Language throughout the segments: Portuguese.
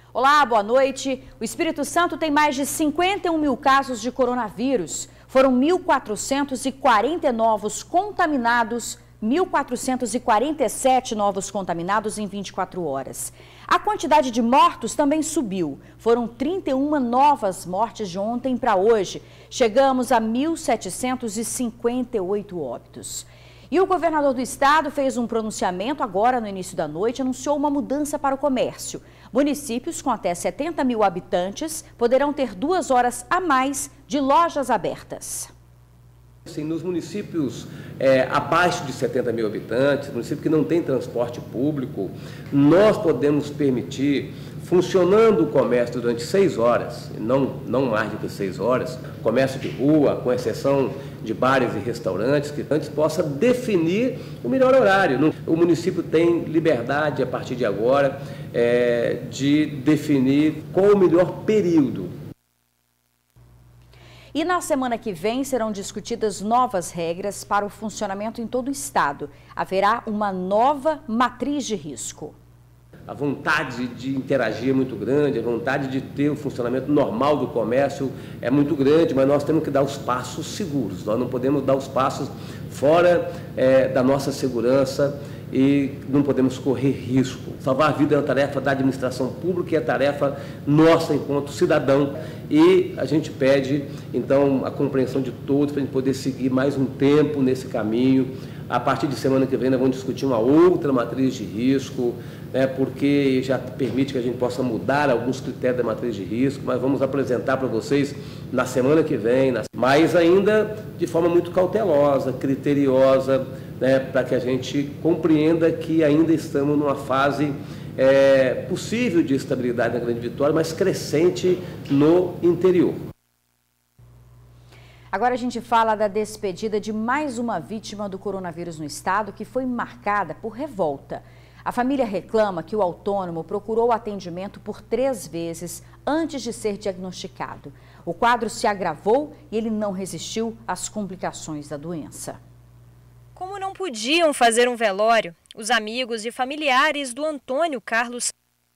Olá, boa noite. O Espírito Santo tem mais de 51 mil casos de coronavírus. Foram 1.440 novos contaminados, 1.447 novos contaminados em 24 horas. A quantidade de mortos também subiu. Foram 31 novas mortes de ontem para hoje. Chegamos a 1.758 óbitos. E o governador do estado fez um pronunciamento agora no início da noite, anunciou uma mudança para o comércio. Municípios com até 70 mil habitantes poderão ter 2 horas a mais de lojas abertas. Sim, nos municípios abaixo de 70 mil habitantes, município que não tem transporte público, nós podemos permitir, funcionando o comércio durante 6 horas, não mais do que 6 horas, comércio de rua, com exceção de bares e restaurantes, que antes possa definir o melhor horário. O município tem liberdade, a partir de agora, de definir qual o melhor período. E na semana que vem serão discutidas novas regras para o funcionamento em todo o estado. Haverá uma nova matriz de risco. A vontade de interagir é muito grande, a vontade de ter o funcionamento normal do comércio é muito grande, mas nós temos que dar os passos seguros. Nós não podemos dar os passos fora da nossa segurança e não podemos correr risco. Salvar a vida é uma tarefa da administração pública e é tarefa nossa enquanto cidadão. E a gente pede, então, a compreensão de todos para a gente poder seguir mais um tempo nesse caminho. A partir de semana que vem nós vamos discutir uma outra matriz de risco, porque já permite que a gente possa mudar alguns critérios da matriz de risco, mas vamos apresentar para vocês na semana que vem, mas ainda de forma muito cautelosa, criteriosa, para que a gente compreenda que ainda estamos numa fase possível de estabilidade na Grande Vitória, mas crescente no interior. Agora a gente fala da despedida de mais uma vítima do coronavírus no estado, que foi marcada por revolta. A família reclama que o autônomo procurou atendimento por 3 vezes antes de ser diagnosticado. O quadro se agravou e ele não resistiu às complicações da doença. Como não podiam fazer um velório, os amigos e familiares do Antônio Carlos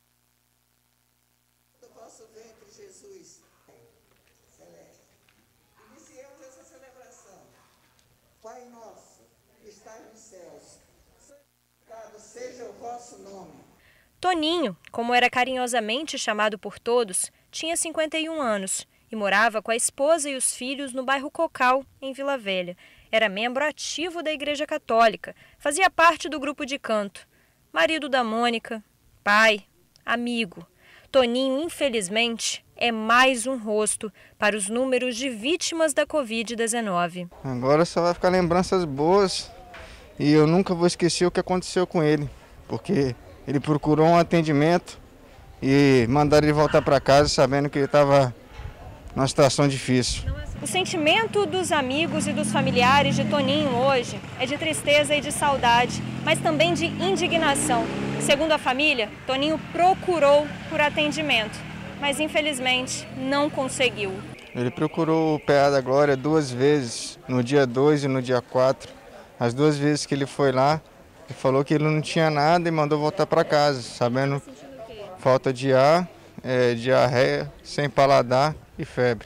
Pai nosso, que estás nos céus, santificado seja o vosso nome. Toninho, como era carinhosamente chamado por todos, tinha 51 anos e morava com a esposa e os filhos no bairro Cocal, em Vila Velha. Era membro ativo da Igreja Católica, fazia parte do grupo de canto. Marido da Mônica, pai, amigo. Toninho, infelizmente, é mais um rosto para os números de vítimas da Covid-19. Agora só vai ficar lembranças boas e eu nunca vou esquecer o que aconteceu com ele, porque ele procurou um atendimento e mandaram ele voltar para casa sabendo que ele estava numa situação difícil. O sentimento dos amigos e dos familiares de Toninho hoje é de tristeza e de saudade, mas também de indignação. Segundo a família, Toninho procurou por atendimento, mas infelizmente não conseguiu. Ele procurou o PA da Glória 2 vezes, no dia 2 e no dia 4. As 2 vezes que ele foi lá, ele falou que ele não tinha nada e mandou voltar para casa, sabendo falta de ar, diarreia, sem paladar e febre.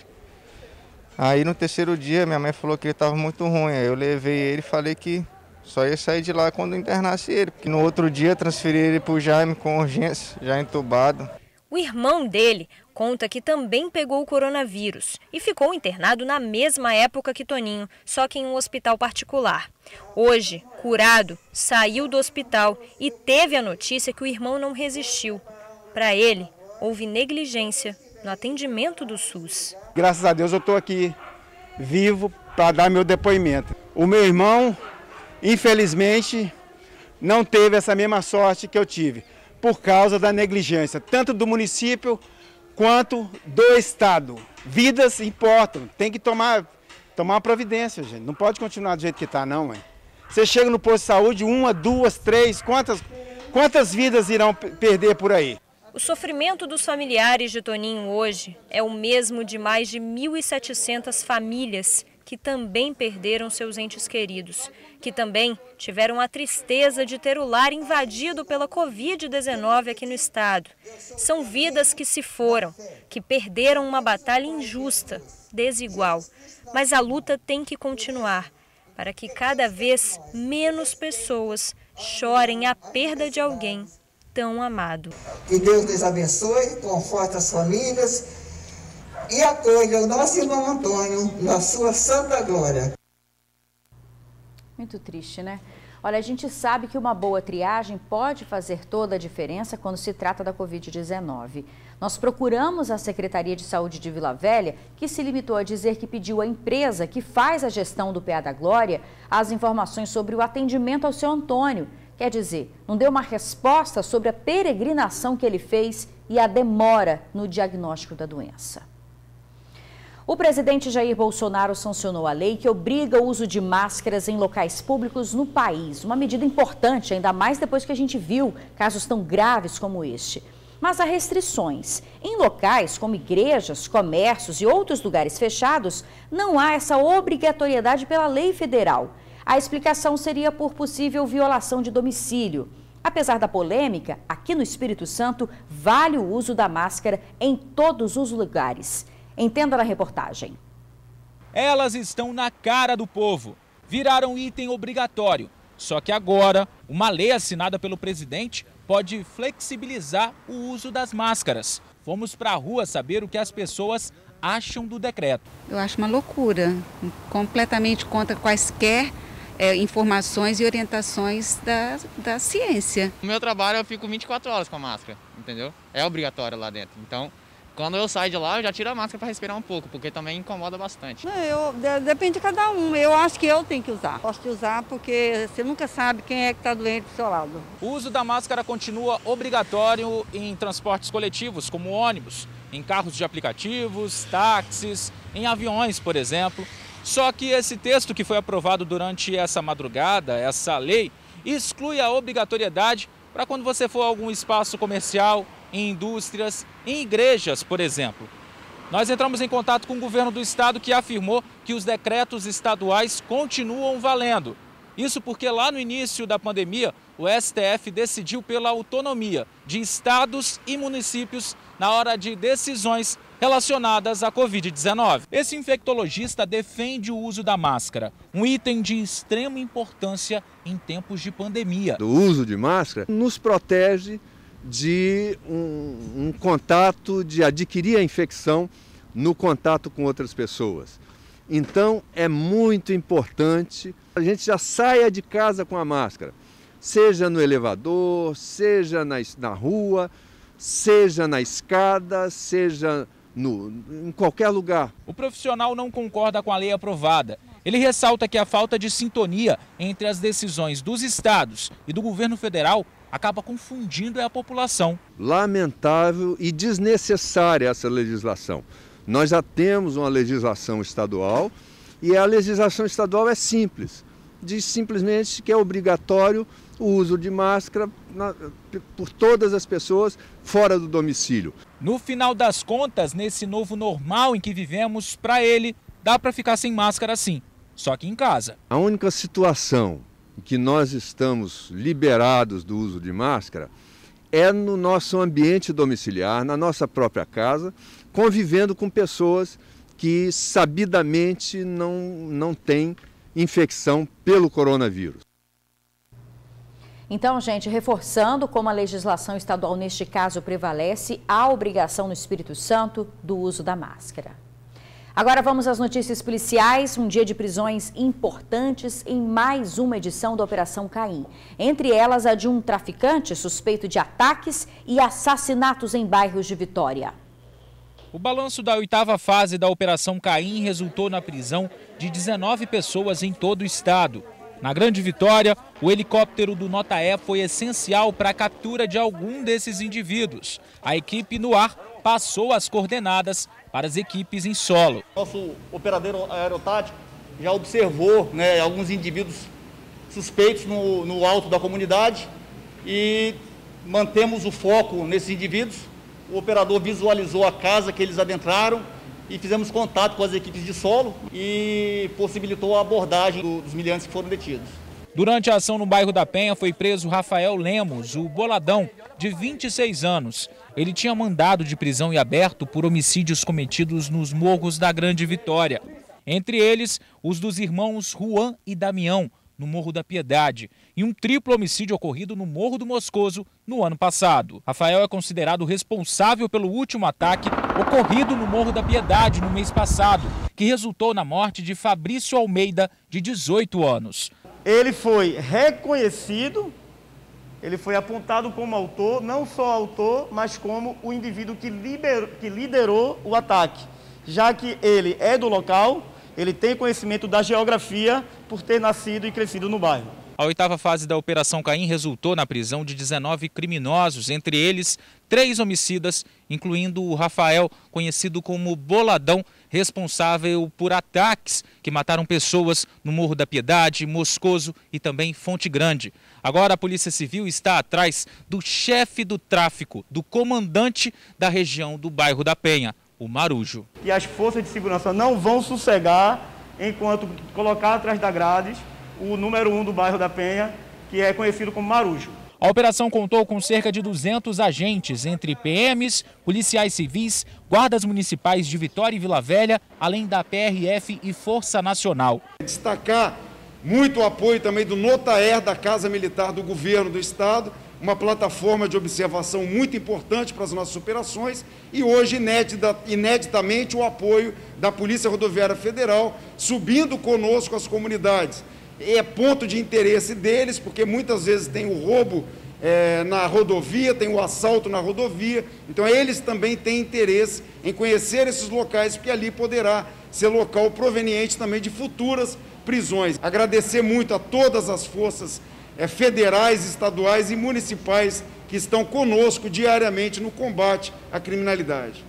Aí no 3º dia minha mãe falou que ele estava muito ruim, aí eu levei ele e falei que só ia sair de lá quando internasse ele, porque no outro dia transferi ele para o Jaime com urgência, já entubado. O irmão dele conta que também pegou o coronavírus e ficou internado na mesma época que Toninho, só que em um hospital particular. Hoje, curado, saiu do hospital e teve a notícia que o irmão não resistiu. Para ele, houve negligência no atendimento do SUS. Graças a Deus eu estou aqui vivo para dar meu depoimento. O meu irmão, infelizmente, não teve essa mesma sorte que eu tive, por causa da negligência, tanto do município quanto do estado. Vidas importam, tem que tomar providência, gente. Não pode continuar do jeito que está, não, mãe. Você chega no posto de saúde, 1, 2, 3, quantas vidas irão perder por aí? O sofrimento dos familiares de Toninho hoje é o mesmo de mais de 1.700 famílias que também perderam seus entes queridos, que também tiveram a tristeza de ter o lar invadido pela Covid-19 aqui no estado. São vidas que se foram, que perderam uma batalha injusta, desigual. Mas a luta tem que continuar, para que cada vez menos pessoas chorem a perda de alguém tão amado. Que Deus nos abençoe, conforte as famílias e acolha o nosso irmão Antônio na sua santa glória. Muito triste, né? Olha, a gente sabe que uma boa triagem pode fazer toda a diferença quando se trata da Covid-19. Nós procuramos a Secretaria de Saúde de Vila Velha, que se limitou a dizer que pediu à empresa que faz a gestão do PA da Glória as informações sobre o atendimento ao seu Antônio. Quer dizer, não deu uma resposta sobre a peregrinação que ele fez e a demora no diagnóstico da doença. O presidente Jair Bolsonaro sancionou a lei que obriga o uso de máscaras em locais públicos no país. Uma medida importante, ainda mais depois que a gente viu casos tão graves como este. Mas há restrições. Em locais como igrejas, comércios e outros lugares fechados, não há essa obrigatoriedade pela lei federal. A explicação seria por possível violação de domicílio. Apesar da polêmica, aqui no Espírito Santo, vale o uso da máscara em todos os lugares. Entenda na reportagem. Elas estão na cara do povo. Viraram item obrigatório. Só que agora, uma lei assinada pelo presidente pode flexibilizar o uso das máscaras. Fomos para a rua saber o que as pessoas acham do decreto. Eu acho uma loucura, completamente contra quaisquer informações e orientações da ciência. No meu trabalho eu fico 24 horas com a máscara, entendeu? É obrigatório lá dentro. Então, quando eu saio de lá, eu já tiro a máscara para respirar um pouco, porque também incomoda bastante. Depende de cada um. Eu acho que eu tenho que usar. Posso te usar porque você nunca sabe quem é que está doente do seu lado. O uso da máscara continua obrigatório em transportes coletivos, como ônibus, em carros de aplicativos, táxis, em aviões, por exemplo. Só que esse texto que foi aprovado durante essa madrugada, essa lei, exclui a obrigatoriedade para quando você for a algum espaço comercial, em indústrias, em igrejas, por exemplo. Nós entramos em contato com o governo do estado, que afirmou que os decretos estaduais continuam valendo. Isso porque lá no início da pandemia, o STF decidiu pela autonomia de estados e municípios na hora de decisões relacionadas à Covid-19. Esse infectologista defende o uso da máscara, um item de extrema importância em tempos de pandemia. O uso de máscara nos protege de um contato, de adquirir a infecção no contato com outras pessoas. Então é muito importante a gente já saia de casa com a máscara, seja no elevador, seja na rua, seja na escada, seja em qualquer lugar. O profissional não concorda com a lei aprovada. Ele ressalta que a falta de sintonia entre as decisões dos estados e do governo federal acaba confundindo a população. Lamentável e desnecessária essa legislação. Nós já temos uma legislação estadual e a legislação estadual é simples. Diz simplesmente que é obrigatório o uso de máscara por todas as pessoas fora do domicílio. No final das contas, nesse novo normal em que vivemos, para ele, dá para ficar sem máscara sim, só que em casa. A única situação em que nós estamos liberados do uso de máscara é no nosso ambiente domiciliar, na nossa própria casa, convivendo com pessoas que sabidamente não têm infecção pelo coronavírus. Então, gente, reforçando como a legislação estadual neste caso prevalece, a obrigação no Espírito Santo do uso da máscara. Agora vamos às notícias policiais, um dia de prisões importantes em mais uma edição da Operação Caim. Entre elas a de um traficante suspeito de ataques e assassinatos em bairros de Vitória. O balanço da 8ª fase da Operação Caim resultou na prisão de 19 pessoas em todo o estado. Na Grande Vitória, o helicóptero do Nota E foi essencial para a captura de algum desses indivíduos. A equipe no ar passou as coordenadas para as equipes em solo. Nosso operador aerotático já observou alguns indivíduos suspeitos no alto da comunidade e mantemos o foco nesses indivíduos. O operador visualizou a casa que eles adentraram e fizemos contato com as equipes de solo e possibilitou a abordagem dos miliantes que foram detidos. Durante a ação no bairro da Penha foi preso Rafael Lemos, o Boladão, de 26 anos. Ele tinha mandado de prisão em aberto por homicídios cometidos nos morros da Grande Vitória. Entre eles, os dos irmãos Juan e Damião, no Morro da Piedade, e um triplo homicídio ocorrido no Morro do Moscoso no ano passado. Rafael é considerado responsável pelo último ataque ocorrido no Morro da Piedade no mês passado, que resultou na morte de Fabrício Almeida, de 18 anos. Ele foi reconhecido, ele foi apontado como autor, não só autor, mas como o indivíduo que liderou o ataque, já que ele é do local, ele tem conhecimento da geografia por ter nascido e crescido no bairro. A 8ª fase da Operação Caim resultou na prisão de 19 criminosos, entre eles 3 homicidas, incluindo o Rafael, conhecido como Boladão, responsável por ataques que mataram pessoas no Morro da Piedade, Moscoso e também Fonte Grande. Agora a Polícia Civil está atrás do chefe do tráfico, do comandante da região do bairro da Penha, o Marujo. E as forças de segurança não vão sossegar enquanto colocar atrás da grades o número 1 do bairro da Penha, que é conhecido como Marujo. A operação contou com cerca de 200 agentes, entre PMs, policiais civis, guardas municipais de Vitória e Vila Velha, além da PRF e Força Nacional. Destacar muito o apoio também do Notaer da Casa Militar do Governo do Estado, uma plataforma de observação muito importante para as nossas operações, e hoje, ineditamente, o apoio da Polícia Rodoviária Federal, subindo conosco as comunidades. É ponto de interesse deles, porque muitas vezes tem o roubo na rodovia, tem o assalto na rodovia, então eles também têm interesse em conhecer esses locais, porque ali poderá ser local proveniente também de futuras prisões. Agradecer muito a todas as forças federais, estaduais e municipais que estão conosco diariamente no combate à criminalidade.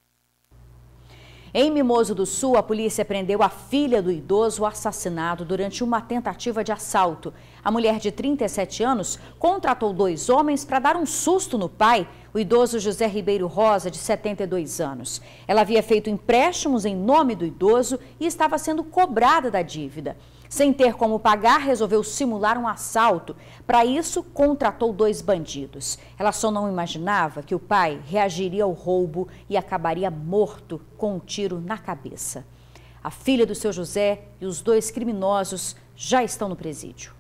Em Mimoso do Sul, a polícia prendeu a filha do idoso assassinado durante uma tentativa de assalto. A mulher de 37 anos contratou 2 homens para dar um susto no pai, o idoso José Ribeiro Rosa, de 72 anos. Ela havia feito empréstimos em nome do idoso e estava sendo cobrada da dívida. Sem ter como pagar, resolveu simular um assalto. Para isso, contratou 2 bandidos. Ela só não imaginava que o pai reagiria ao roubo e acabaria morto com um tiro na cabeça. A filha do seu José e os 2 criminosos já estão no presídio.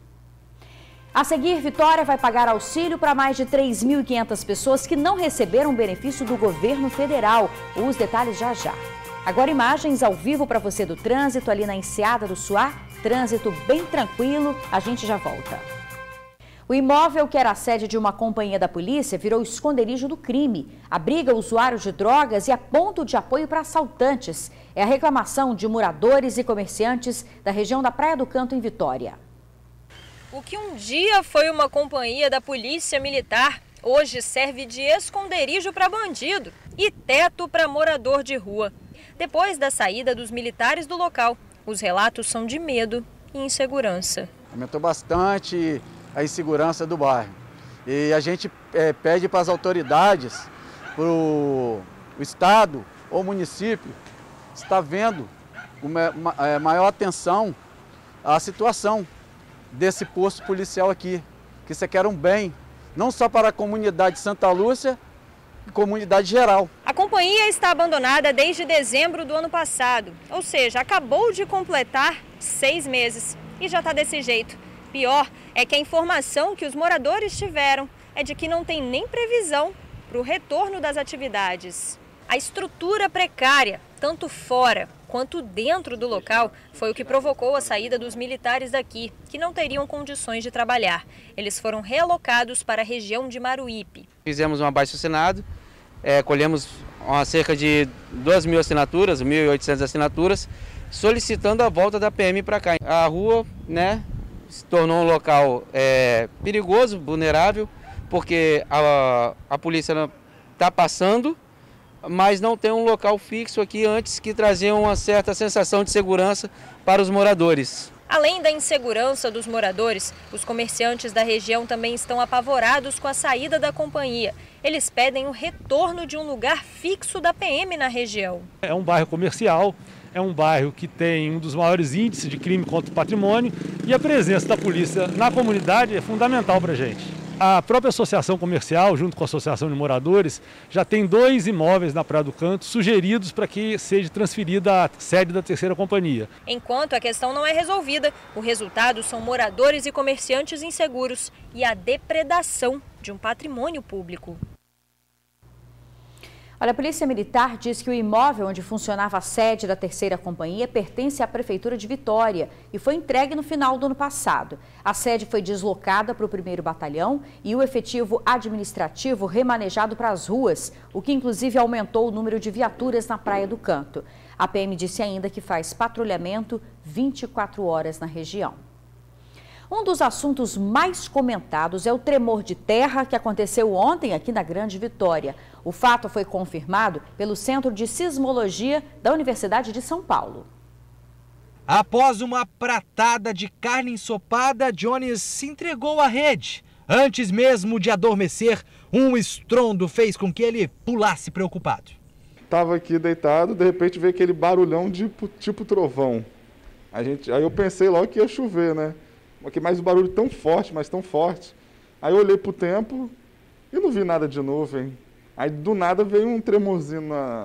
A seguir, Vitória vai pagar auxílio para mais de 3.500 pessoas que não receberam benefício do governo federal. Os detalhes já já. Agora imagens ao vivo para você do trânsito ali na Enseada do Suá. Trânsito bem tranquilo, a gente já volta. O imóvel, que era a sede de uma companhia da polícia, virou esconderijo do crime. Abriga usuários de drogas e é ponto de apoio para assaltantes. É a reclamação de moradores e comerciantes da região da Praia do Canto, em Vitória. O que um dia foi uma companhia da Polícia Militar, hoje serve de esconderijo para bandido e teto para morador de rua. Depois da saída dos militares do local, os relatos são de medo e insegurança. Aumentou bastante a insegurança do bairro. E a gente pede para as autoridades, para o Estado ou município, está vendo maior atenção à situação desse posto policial aqui. Que isso aqui era um bem, não só para a comunidade de Santa Lúcia, comunidade geral. A companhia está abandonada desde dezembro do ano passado, ou seja, acabou de completar 6 meses e já está desse jeito. Pior é que a informação que os moradores tiveram é de que não tem nem previsão para o retorno das atividades. A estrutura precária, tanto fora quanto dentro do local, foi o que provocou a saída dos militares daqui, que não teriam condições de trabalhar. Eles foram realocados para a região de Maruípe. Fizemos um abaixo-assinado, colhemos cerca de 2.000 assinaturas, 1.800 assinaturas, solicitando a volta da PM para cá. A rua, se tornou um local perigoso, vulnerável, porque a polícia está passando, mas não tem um local fixo aqui antes que trazia uma certa sensação de segurança para os moradores. Além da insegurança dos moradores, os comerciantes da região também estão apavorados com a saída da companhia. Eles pedem o retorno de um lugar fixo da PM na região. É um bairro comercial, é um bairro que tem um dos maiores índices de crime contra o patrimônio e a presença da polícia na comunidade é fundamental para a gente. A própria associação comercial, junto com a associação de moradores, já tem 2 imóveis na Praia do Canto sugeridos para que seja transferida a sede da terceira companhia. Enquanto a questão não é resolvida, o resultado são moradores e comerciantes inseguros e a depredação de um patrimônio público. Olha, a Polícia Militar diz que o imóvel onde funcionava a sede da terceira companhia pertence à Prefeitura de Vitória e foi entregue no final do ano passado. A sede foi deslocada para o 1º Batalhão e o efetivo administrativo remanejado para as ruas, o que inclusive aumentou o número de viaturas na Praia do Canto. A PM disse ainda que faz patrulhamento 24 horas na região. Um dos assuntos mais comentados é o tremor de terra que aconteceu ontem aqui na Grande Vitória. O fato foi confirmado pelo Centro de Sismologia da Universidade de São Paulo. Após uma pratada de carne ensopada, Jones se entregou à rede. Antes mesmo de adormecer, um estrondo fez com que ele pulasse preocupado. Estava aqui deitado, de repente veio aquele barulhão tipo trovão. Aí eu pensei logo que ia chover, né? Mas o barulho tão forte, mas tão forte. Aí eu olhei pro tempo e não vi nada de nuvem. Aí do nada veio um tremorzinho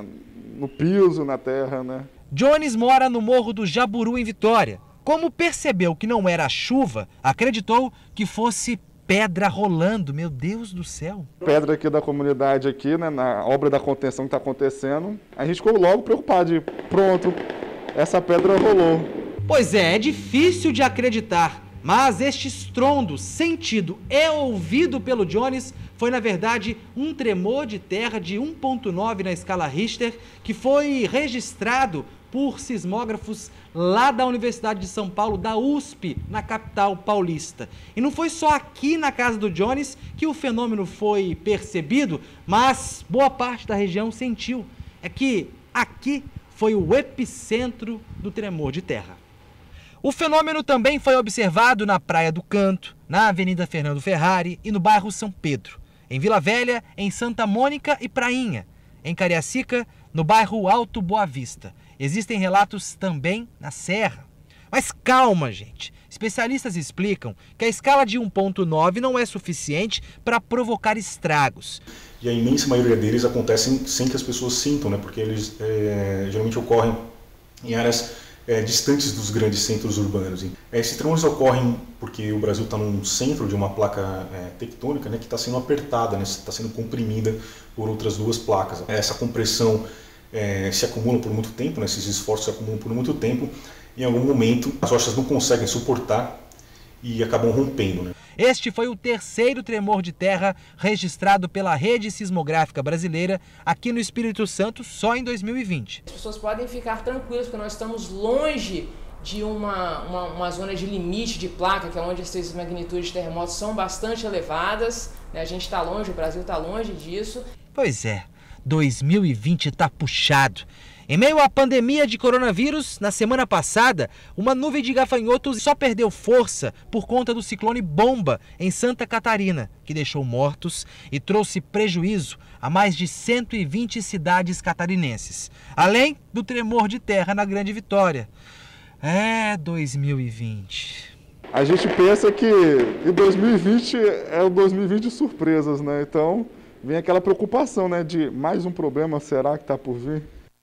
no piso, na terra, né? Jones mora no Morro do Jaburu, em Vitória. Como percebeu que não era chuva, acreditou que fosse pedra rolando. Meu Deus do céu! Pedra aqui da comunidade, aqui, né, na obra da contenção que está acontecendo. A gente ficou logo preocupado de, pronto, essa pedra rolou. Pois é difícil de acreditar. Mas este estrondo sentido e ouvido pelo Jones foi, na verdade, um tremor de terra de 1,9 na escala Richter, que foi registrado por sismógrafos lá da Universidade de São Paulo, da USP, na capital paulista. E não foi só aqui na casa do Jones que o fenômeno foi percebido, mas boa parte da região sentiu. É que aqui foi o epicentro do tremor de terra. O fenômeno também foi observado na Praia do Canto, na Avenida Fernando Ferrari e no bairro São Pedro. Em Vila Velha, em Santa Mônica e Prainha. Em Cariacica, no bairro Alto Boa Vista. Existem relatos também na Serra. Mas calma, gente. Especialistas explicam que a escala de 1,9 não é suficiente para provocar estragos. E a imensa maioria deles acontecem sem que as pessoas sintam, né? Porque eles geralmente ocorrem em áreas distantes dos grandes centros urbanos. Esses tremores ocorrem porque o Brasil está no centro de uma placa tectônica, né, que está sendo apertada, né, está sendo comprimida por outras 2 placas. Essa compressão se acumula por muito tempo, né, esses esforços se acumulam por muito tempo, e em algum momento as rochas não conseguem suportar e acabam rompendo, né? Este foi o 3º tremor de terra registrado pela Rede Sismográfica Brasileira aqui no Espírito Santo só em 2020. As pessoas podem ficar tranquilas porque nós estamos longe de uma zona de limite de placa, que é onde essas magnitudes de terremotos são bastante elevadas, né? A gente está longe, o Brasil está longe disso. Pois é, 2020 está puxado. Em meio à pandemia de coronavírus, na semana passada, uma nuvem de gafanhotos só perdeu força por conta do ciclone Bomba em Santa Catarina, que deixou mortos e trouxe prejuízo a mais de 120 cidades catarinenses, além do tremor de terra na Grande Vitória. 2020. A gente pensa que em 2020 é o 2020 de surpresas, né? Então vem aquela preocupação, né, de mais um problema, será que está por vir?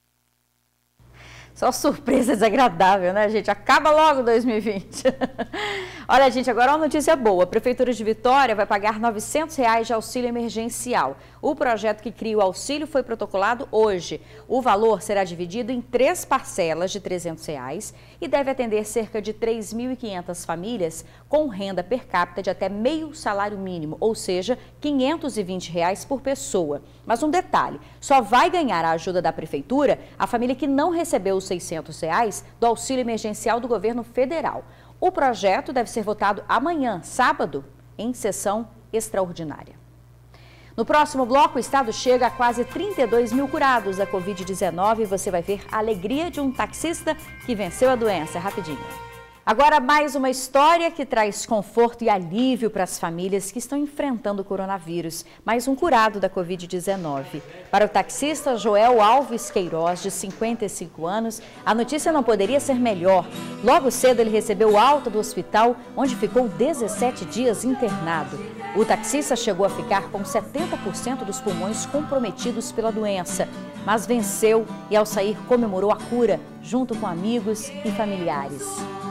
Só surpresa desagradável, né, gente? Acaba logo 2020. Olha, gente, agora uma notícia boa. A Prefeitura de Vitória vai pagar R$ 900 de auxílio emergencial. O projeto que cria o auxílio foi protocolado hoje. O valor será dividido em 3 parcelas de R$ 300 e deve atender cerca de 3.500 famílias com renda per capita de até meio salário mínimo, ou seja, R$ 520 por pessoa. Mas um detalhe, só vai ganhar a ajuda da Prefeitura a família que não recebeu os R$ 600 do auxílio emergencial do governo federal. O projeto deve ser votado amanhã, sábado, em sessão extraordinária. No próximo bloco, o estado chega a quase 32 mil curados da Covid-19 e você vai ver a alegria de um taxista que venceu a doença. Rapidinho. Agora, mais uma história que traz conforto e alívio para as famílias que estão enfrentando o coronavírus. Mais um curado da Covid-19. Para o taxista Joel Alves Queiroz, de 55 anos, a notícia não poderia ser melhor. Logo cedo, ele recebeu alta do hospital, onde ficou 17 dias internado. O taxista chegou a ficar com 70% dos pulmões comprometidos pela doença, mas venceu e, ao sair, comemorou a cura, junto com amigos e familiares.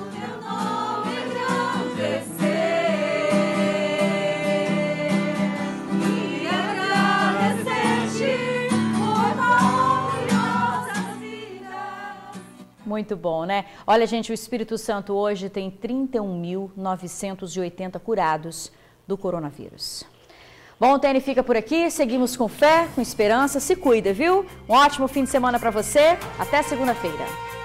Muito bom, né? Olha, gente, o Espírito Santo hoje tem 31.980 curados do coronavírus. Bom, o TN fica por aqui. Seguimos com fé, com esperança. Se cuida, viu? Um ótimo fim de semana para você. Até segunda-feira.